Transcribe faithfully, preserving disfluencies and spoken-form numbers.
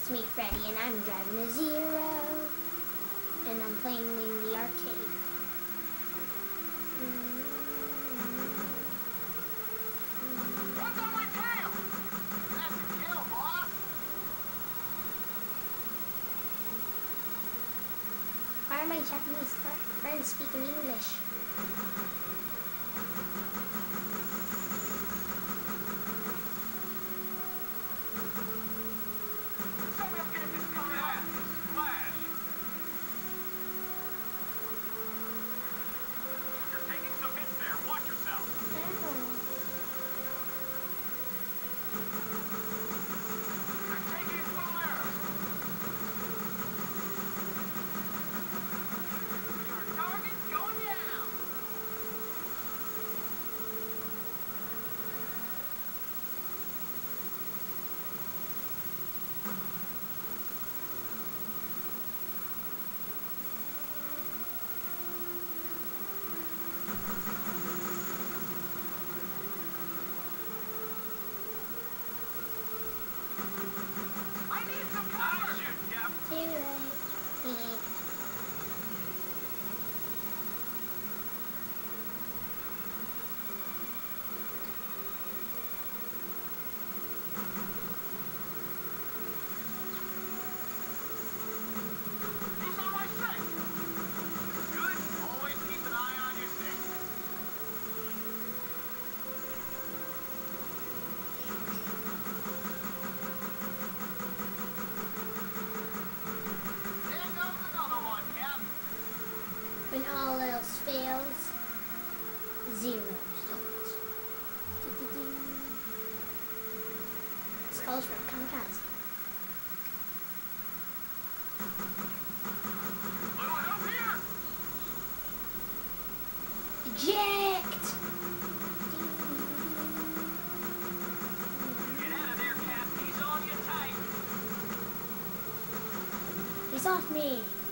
it's me, Freddy, and I'm driving a Zero, and I'm playing in the arcade. Runs on my tail! That's a kill, boss! Why are my Japanese friends speaking English? When all else fails, Zero stones. This calls for kamikaze. Little help here! Eject! Get out of there, Cap. He's on you tight. He's off me.